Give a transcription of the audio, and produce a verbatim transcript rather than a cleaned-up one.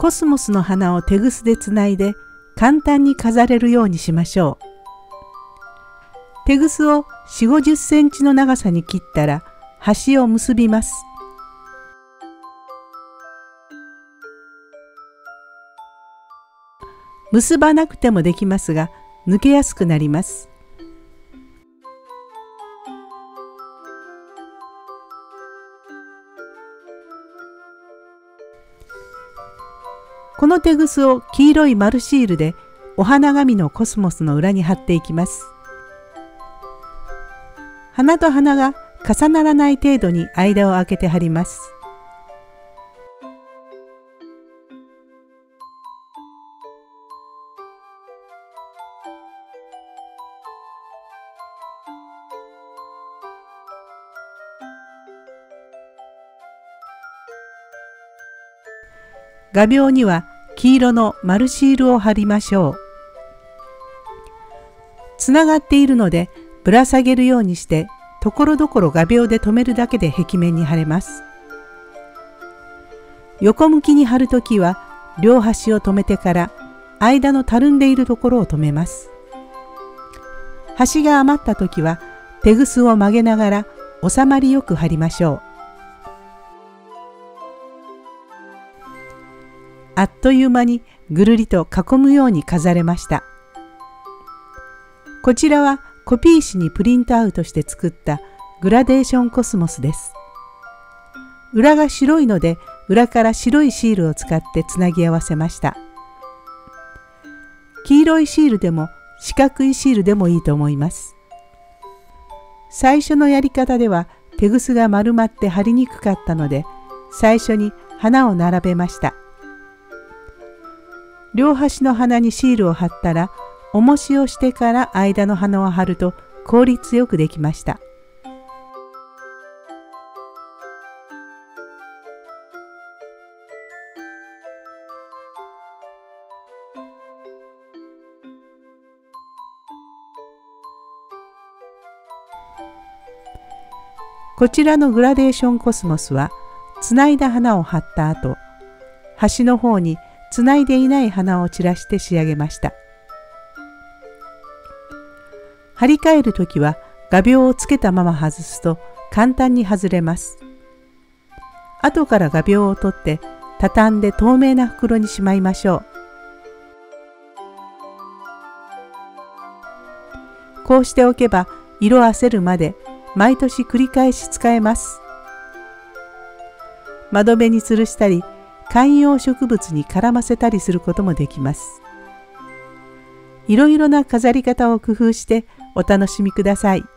コスモスの花をテグスでつないで簡単に飾れるようにしましょう。テグスをよんじゅうごじゅっセンチの長さに切ったら端を結びます。結ばなくてもできますが、抜けやすくなります。このテグスを黄色い丸シールでお花紙のコスモスの裏に貼っていきます。花と花が重ならない程度に間を空けて貼ります。画鋲には黄色の丸シールを貼りましょう。つながっているのでぶら下げるようにしてところどころ画鋲で留めるだけで壁面に貼れます。横向きに貼るときは両端を留めてから間のたるんでいるところを留めます。端が余ったときはテグスを曲げながら収まりよく貼りましょう。あっという間にぐるりと囲むように飾れました。こちらはコピー紙にプリントアウトして作ったグラデーションコスモスです。裏が白いので裏から白いシールを使ってつなぎ合わせました。黄色いシールでも四角いシールでもいいと思います。最初のやり方ではテグスが丸まって貼りにくかったので最初に花を並べました。両端の花にシールを貼ったら重しをしてから間の花を貼ると効率よくできました。こちらのグラデーションコスモスはつないだ花を貼った後、端の方につないでいない花を散らして仕上げました。張り替えるときは画鋲をつけたまま外すと簡単に外れます。後から画鋲を取って畳んで透明な袋にしまいましょう。こうしておけば色あせるまで毎年繰り返し使えます。窓辺に吊るしたり観葉植物に絡ませたりすることもできます。いろいろな飾り方を工夫してお楽しみください。